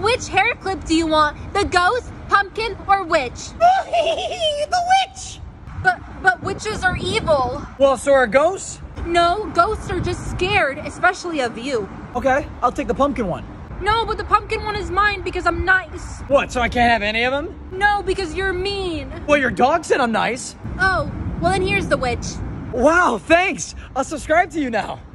which hair clip do you want? The ghost, pumpkin, or witch? The witch! But witches are evil. Well, so are ghosts? No, ghosts are just scared, especially of you. Okay, I'll take the pumpkin one. No, but the pumpkin one is mine because I'm nice. What, so I can't have any of them? No, because you're mean. Well, your dog said I'm nice. Oh, well then here's the witch. Wow, thanks. I'll subscribe to you now.